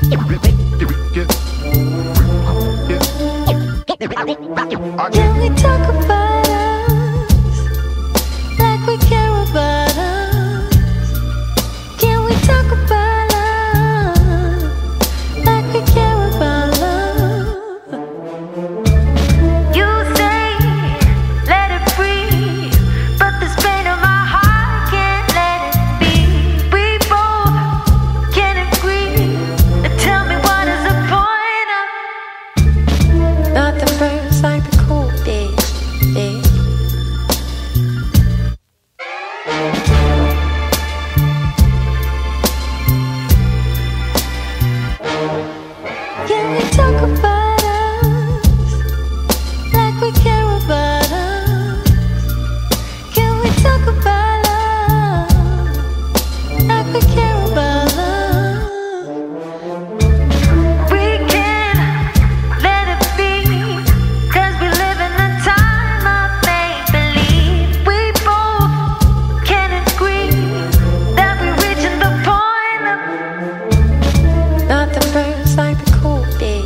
Can we talk about us like we care about us? Can we talk about us like we care about love? You say let it breathe, but this pain in my heart can't let it be. We both can agree. Tell me what is the point of nothing burns like the cold day. Can we talk about us like we care about us? Can we talk about us like we care about love? We can't let it be, 'cause we live in a time of make-believe. We both can agree that we're reaching the point of nothing burns like the cold day.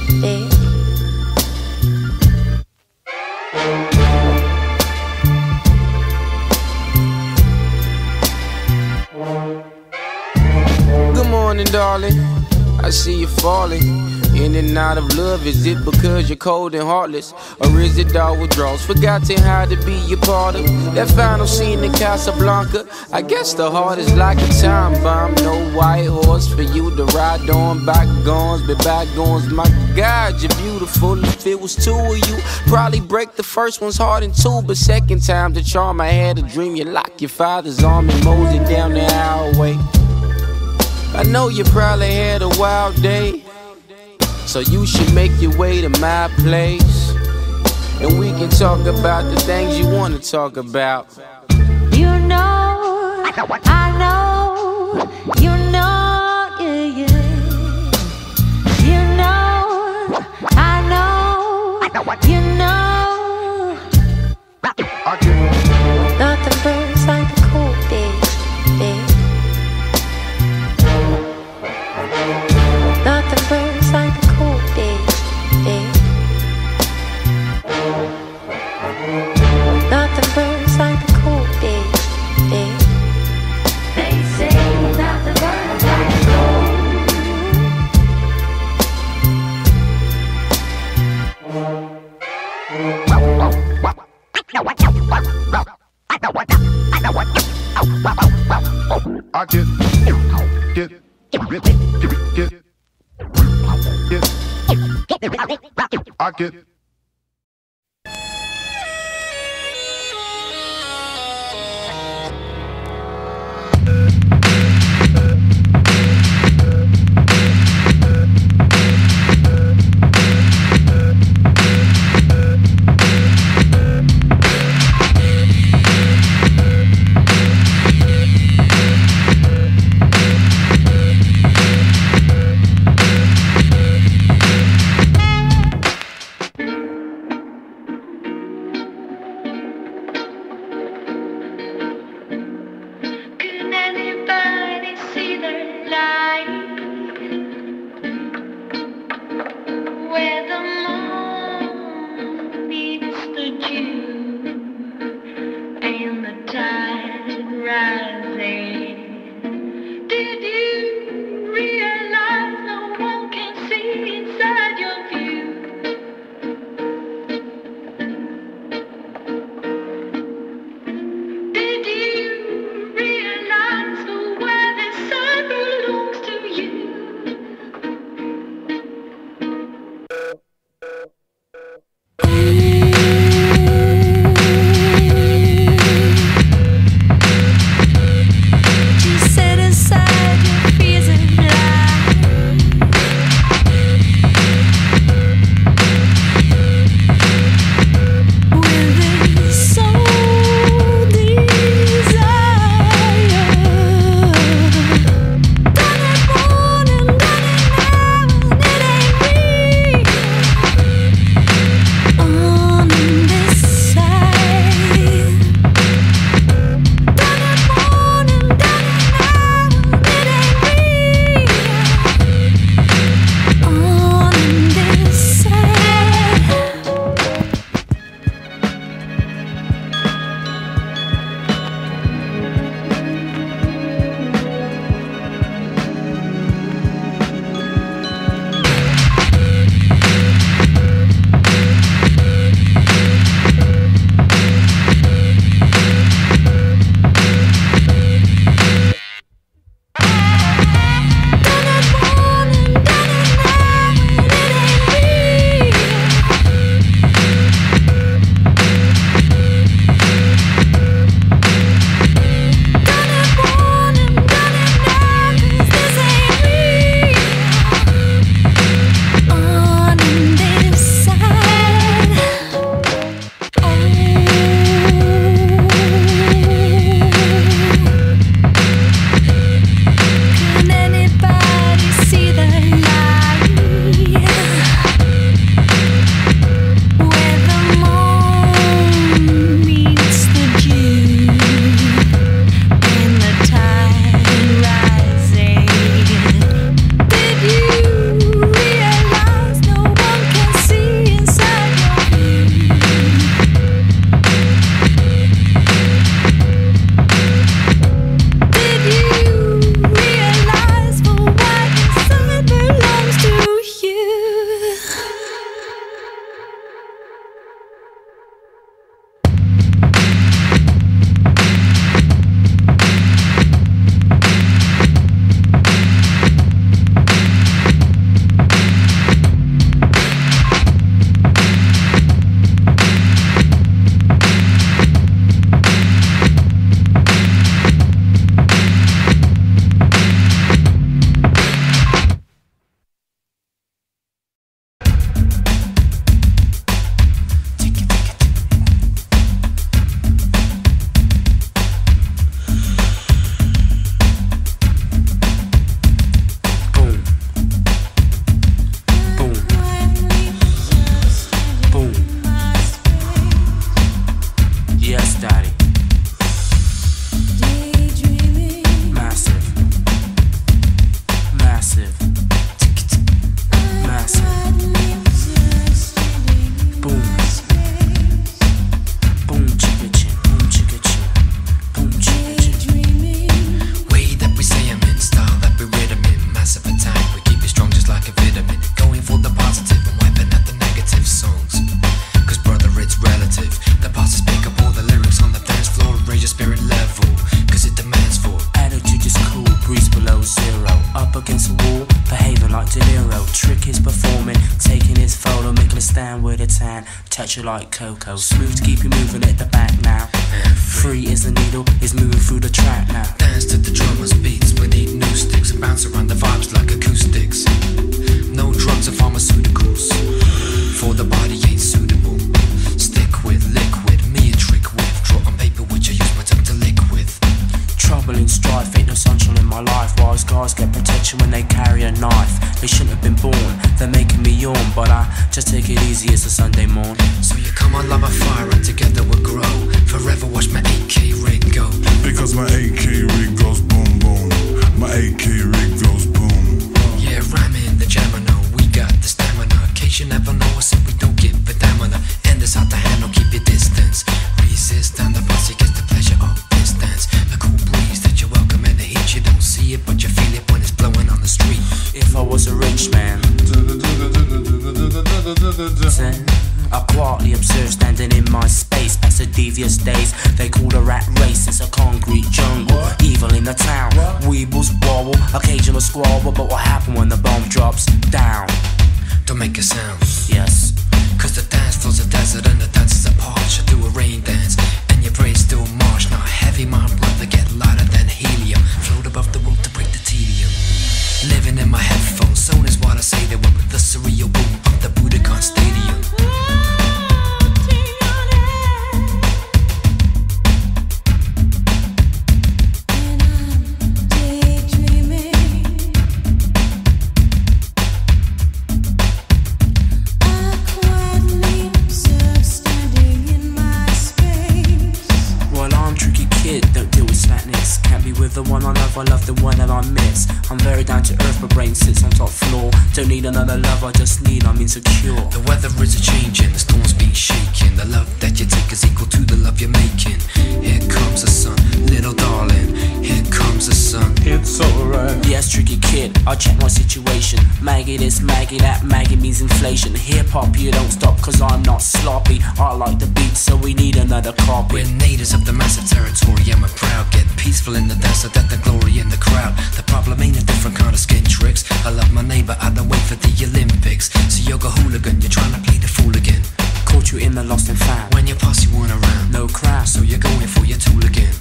Good morning, darling. I see you falling in and out of love. Is it because you're cold and heartless, or is it all withdrawals? Forgotten how to be a part of that final scene in Casablanca. I guess the heart is like a time bomb. No white horse for you to ride on. Bygones be bygones. My God, you're beautiful. If it was two of you, probably break the first one's heart in two, but second time the charm. I had a dream. You lock your father's arm and mosey down the highway. I know you probably had a wild day, so you should make your way to my place, and we can talk about the things you want to talk about. You know, I know, you know, yeah, yeah. You know, I know, you know. Nothing burns like the cold day. Nothing burns like the cold day. Nothing burns like the cold day. They say nothing burns like the I get hero, trick is performing, taking his photo, making a stand with a tan, touch you like Coco, smooth to keep you moving at the back now. Free is the needle, is moving through the track now. Dance to the drummer's beats, we need new sticks, bounce around the vibes like acoustics. No drugs or pharmaceuticals, for the body ain't suitable. Stick with liquid, me a trick with, draw on paper which I use my tongue to lick with. Trouble and strife, ain't no sunshine in my life. Wise guys get protection when they carry a knife. They shouldn't have been born, they're making me yawn, but I just take it easy as a Sunday morn. So you come on, love a fire and together we'll grow. Forever watch my AK rig go. Because my AK rig goes boom boom. My AK rig goes boom. Yeah, ramming the jammer, we got the stamina. In case you never know us, if we don't give a damn on and it's out the handle, keep your distance. Resist and the posse gets the pleasure of distance. The cool breeze that you welcome and the heat, you don't see it, but you feel it when it's blowing on the street. If I was a rich man, I quietly observe standing in my space past the devious days. They call the rat race, it's a concrete jungle. Evil in the town, weebles wobble, occasional squabble. But what happened when the bomb drops down? Don't make a sound. Yes. Cause the dance floor's a desert and the dancers are parched. You do a rain dance and your brain's still marsh. Not heavy, my brother, get lighter than helium. Float above the rope to break the tedium. Living in my headphones, soon is what I say. They went with the surreal boom of the Budokan Stadium. The one I love the one that I miss. I'm very down to earth, my brain sits on top floor. Don't need another love, I just need, I'm insecure. The weather is a-changing, the storm's been shaking. The love that you take is equal to the love you're making. Here comes the sun, little darling, here comes the sun. It's alright. Yes, tricky kid, I'll check my situation. Maggie this, Maggie that, Maggie means inflation. Hip-hop, you don't stop, cause I'm not sloppy. I like the beat, so we need another copy. We're natives of the massive territory, and we're proud. Get peaceful in the desert, that the glory in the crowd. The problem ain't a different kind of skin tricks. I love my neighbor, I don't wait for the Olympics. So you're a hooligan, you're trying to play the fool again. Caught you in the lost and found. When your posse weren't around, no crowd, so you're going for your tool again.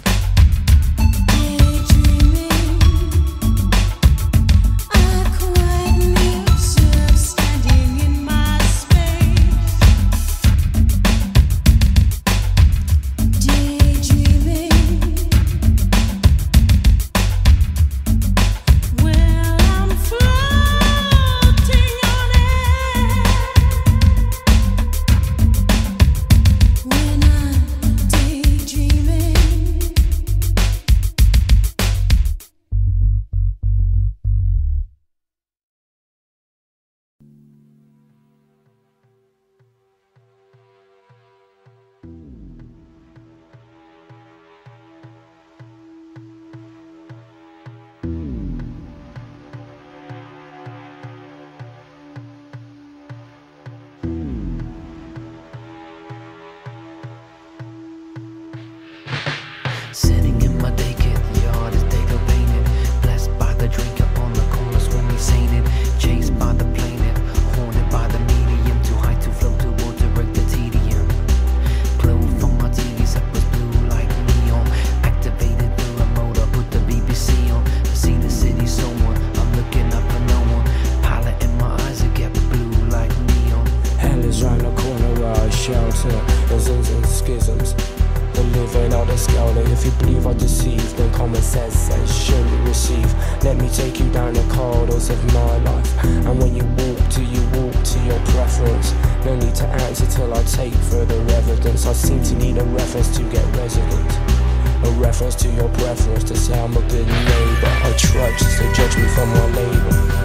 Sitting in my daycare yard as they go painted. Blessed by the drink up on the corners when we sainted. Chased by the planet, haunted by the medium. Too high to float toward to break the tedium. Glow from my TVs up was blue like neon. Activated the remote, I put the BBC on. To see the city someone, I'm looking up at no one. Pilot in my eyes, it get blue like neon. Hell is round the corner where I shelter. There's ins and schisms. The living out the scale. If you believe I deceive, then common sense says surely receive. Let me take you down the corridors of my life. And when you walk to your preference. No need to answer till I take further evidence. I seem to need a reference to get residence. A reference to your preference to say I'm a good neighbor. I trudge to judge me from my label.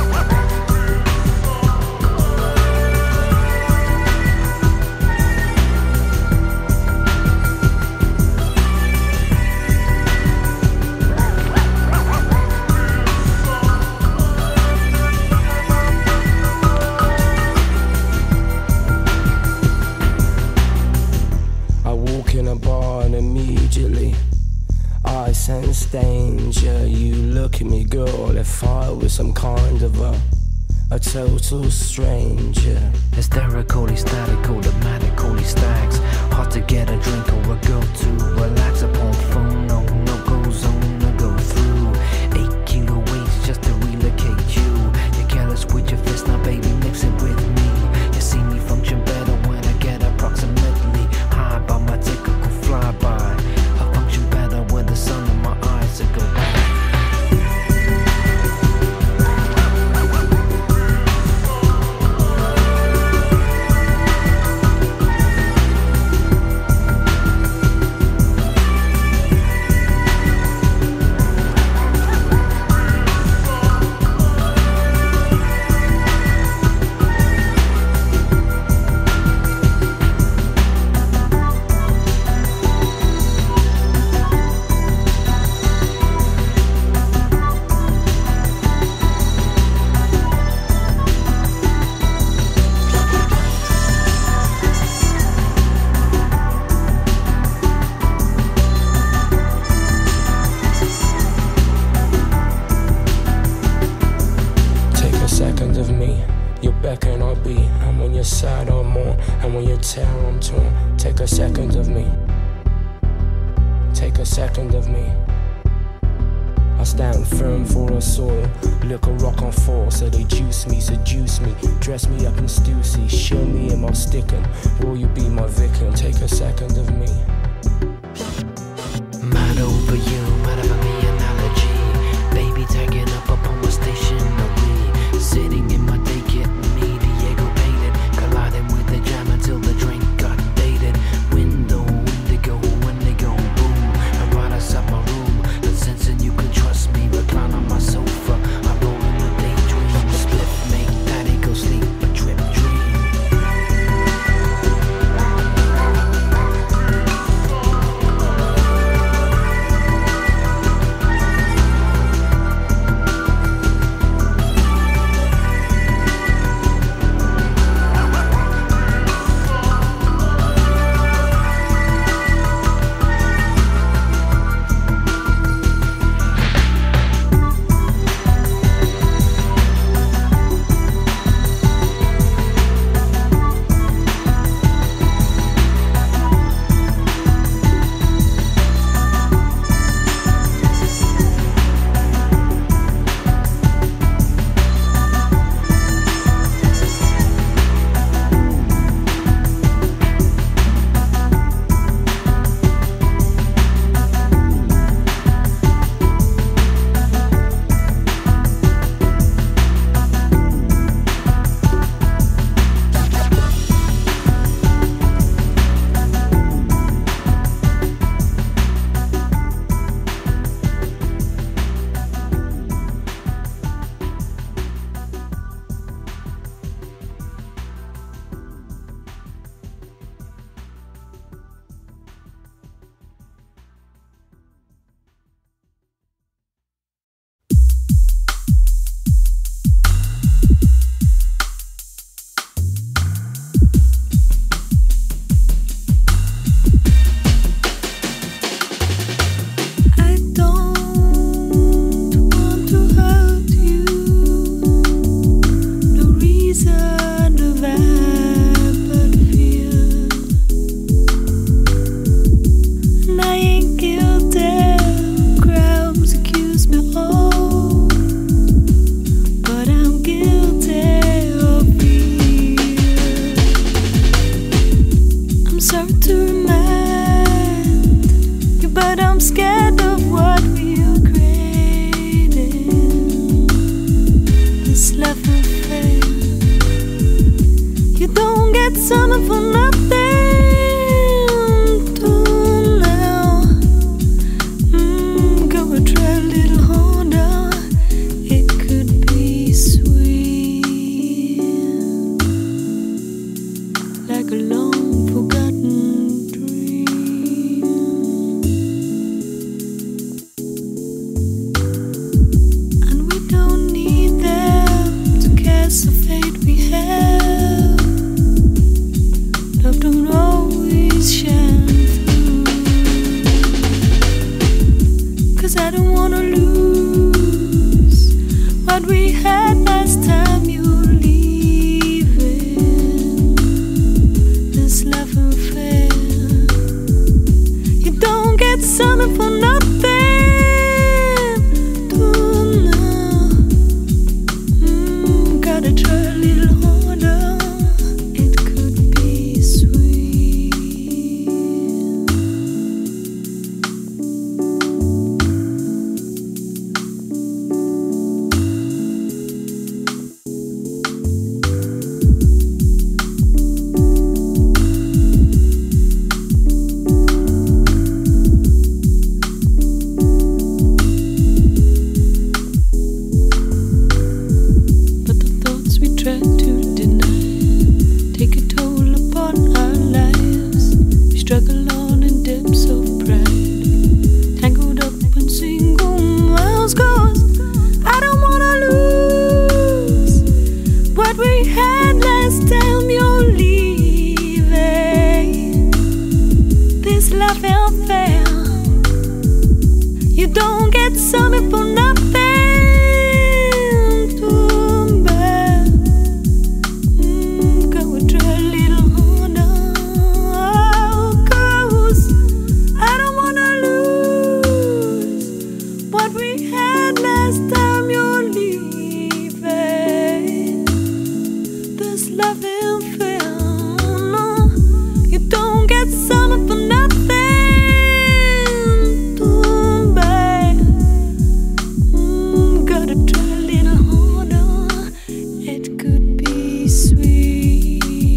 I sense danger. You look at me, girl. If I was some kind of a total stranger. Hysterical, ecstatic, automatic, holy stacks. Hard to get a drink or a go to relax upon phone. No, no go zone, no go through. 8 kilo weights just to relocate you. You're careless with your fist, now baby, mix it with me. You see me function better when I get approximately high by my typical flyby. I function better with the sun in my eyes to go back. Take a second of me. Take a second of me. I stand firm for a soil. Look a rock on fall. So they juice me, seduce me, dress me up in Stussy, show me in my stickin'. Will you be my victim? Take a second of me. Mad over you, mad over me analogy. Baby tagging up upon my stationery. Sitting in my day getting me Diego painted. Colliding with the jam until the drink got dated. Window, indigo, when they go boom. I ride outside my room, and sensing you can trust me. Recline on my sofa, I roll in my daydream. Split, make daddy go sleep, a trip dream. Summer for nothing till now. Go and try a little harder. It could be sweet, like a long forgotten dream. And we don't need them to cast the fate we have. Love don't always shine through, 'cause I don't wanna lose what we had last time you we had last time you're leaving. This love ain't fair. You don't get something for nothing. Too bad. Go and try a little harder. 'Cause I don't wanna lose what we had last time you're leaving. This love ain't fair. No, you don't get something for nothing. Too bad. Gotta try a little harder. It could be sweet.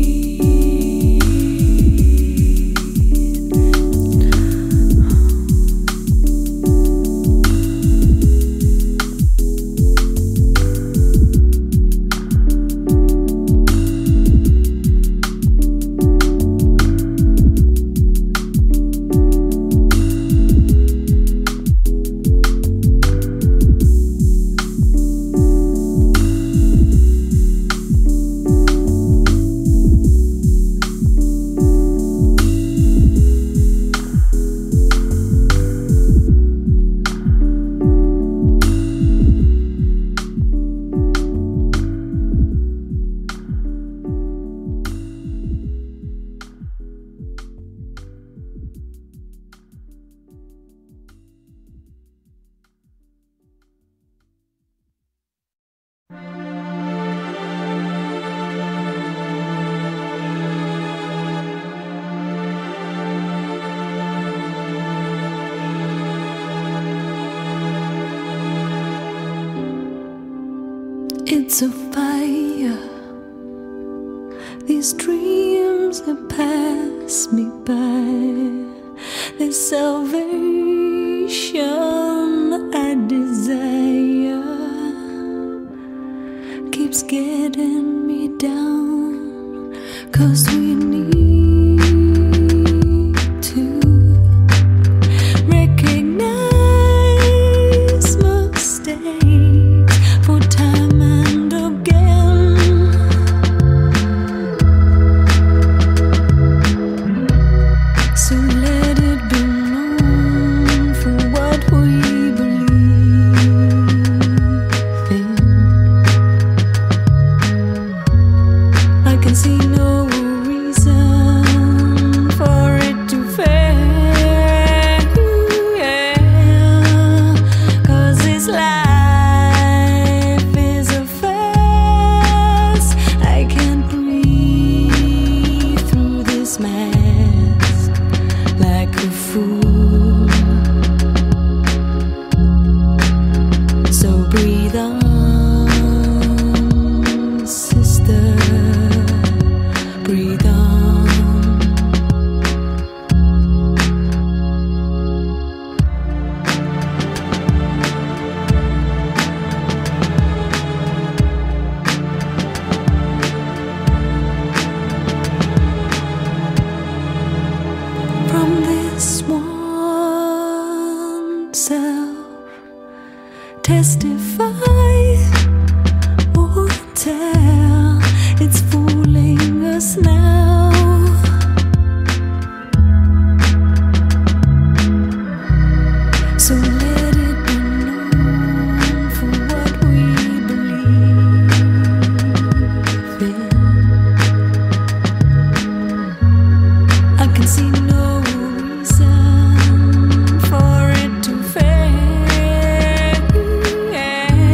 It's a fire. These dreams that pass me by, this salvation I desire keeps getting me down. 'Cause we need to recognize mistakes for time and again. So let it be known for what we believe in. I can see no reason for it to fail. 'Cause this life is a farce. I can't breathe through this mask like a fool. So breathe on, sister, breathe on. From this one self, testify or tell, it's fooling us now. So let it be known for what we believe in. I can see no reason for it to fail.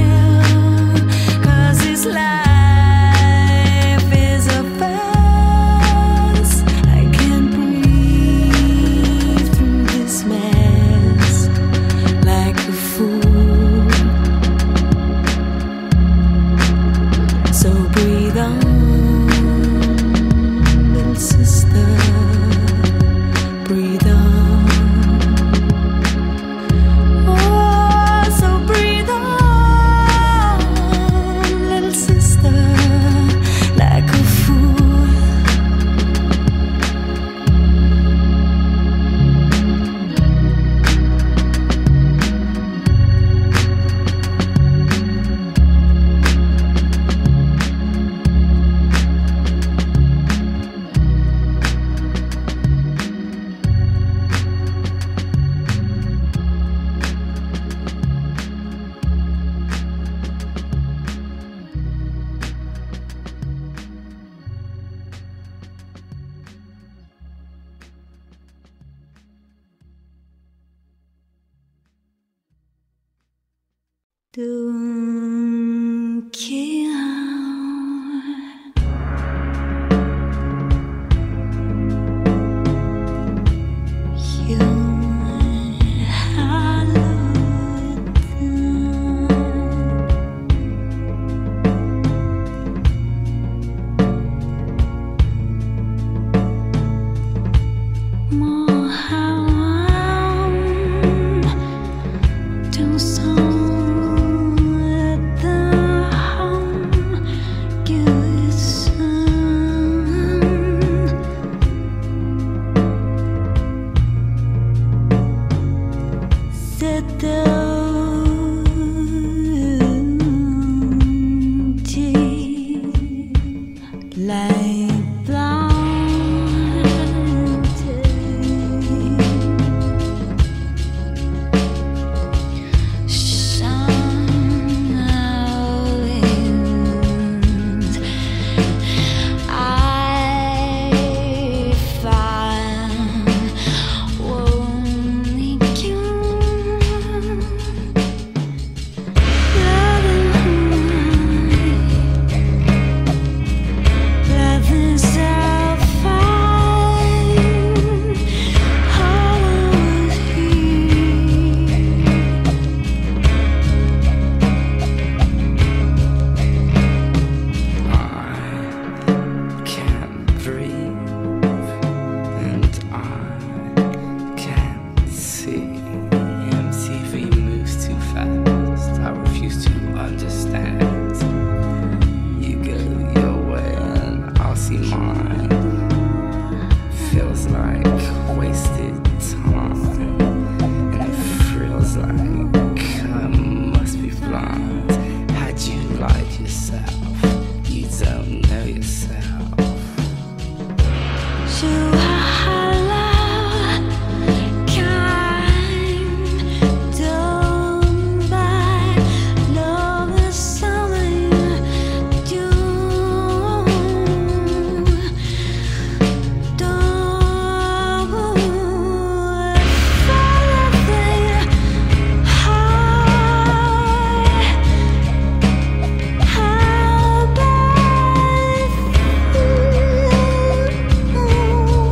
How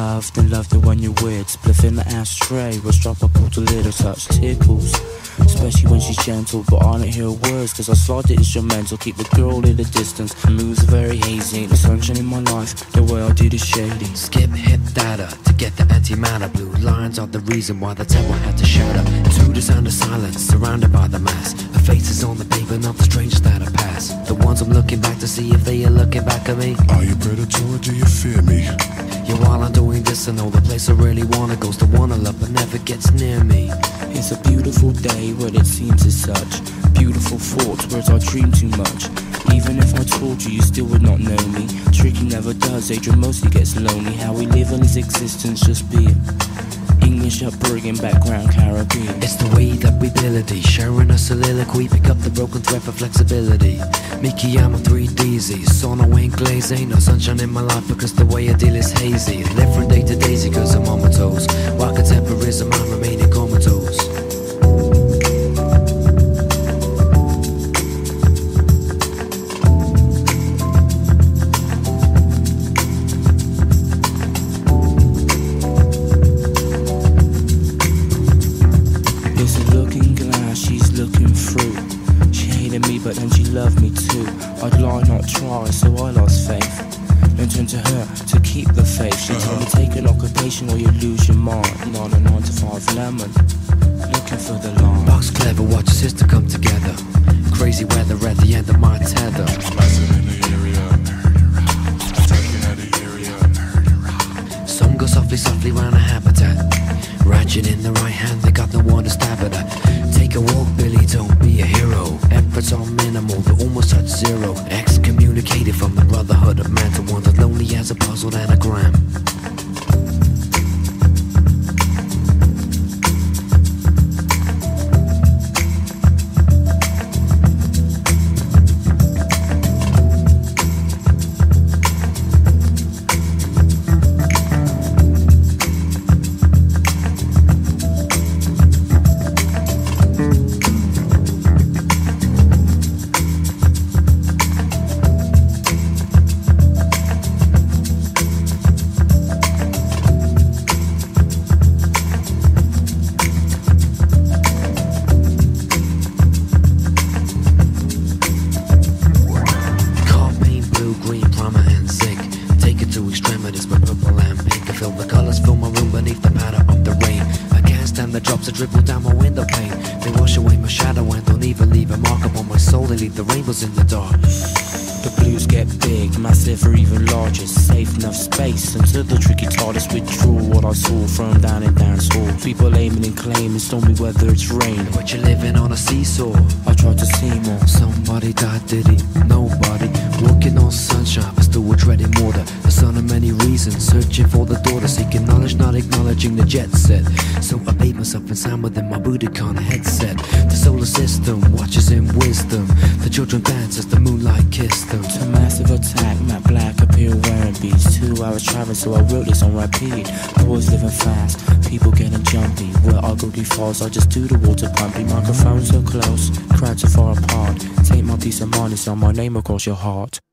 loved and loved it when you're weird. Spliff in the ashtray, was drop a pull to little touch tickles. Especially when she's gentle, but I don't hear words, cause I slide the instrumental, keep the girl in the distance. Moves are very hazy, the sunshine in my life, the way I do the shady. Skip hit data to get the antimatter. Blue lines are the reason why the temple had to shatter. To the sound of silence, surrounded by the mass. The faces on the paper, not the strangers that I pass. The ones I'm looking back to see if they are looking back at me. Are you predator or do you fear me? Yeah, while I'm doing this, I know the place I really wanna goes to wanna love, but never gets near me. It's a beautiful day where it seems as such. Beautiful thoughts, whereas I dream too much. Even if I told you, you still would not know me. Tricky never does, Adrian mostly gets lonely. How we live in his existence, just being English upbringing, background Caribbean. It's the way that we ability, sharing a soliloquy, pick up the broken thread for flexibility. Mickey, I'm a 3DZ, sono ain't glaze, ain't no sunshine in my life because the way I deal is hazy. Live from day to daisy cause I'm on my toes, while contemporism I'm remaining comatose. But then she loved me too. I'd lie, not try, so I lost faith. Then turned to her to keep the faith. She told me take an occupation or you lose your mind. Not a 9 to 5 lemon, looking for the line. Box clever, watch your sister come together. Crazy weather at the end of my tether. Massive in the area, attacking at the area. Some go softly, softly round a habitat. Ratchet in the right hand, they got no one to stab at her. Take a walk, Billy, don't be a hero. Efforts are minimal, they almost touch zero. Excommunicated from the brotherhood of man to one as lonely as a puzzled anagram. Dribble down my window pane. They wash away my shadow and don't even leave a mark upon my soul. They leave the rainbows in the dark. The blues get big, massive or even larger. Safe enough space until the tricky TARDIS withdraw what I saw from down in dance hall. People aiming and claiming stormy weather, it's rain. But you're living on a seesaw. I tried to see more. Somebody died, did he? Nobody. Walking on sunshine, but still we're treading water. The son of many reasons, searching for the daughter. Seeking knowledge, not acknowledging the jet set. So I bathe myself in sound within my Budokan headset. The solar system watches in wisdom. The children dance as the moonlight kissed them. To massive attack, Matt Black appear wearing beats. 2 hours traveling, so I wrote this on repeat. Boys living fast, people getting jumpy. Where I go falls, I just do the water pumping. Microphones so close, crowds so far apart. Take my peace of mind, it's on my name across your heart.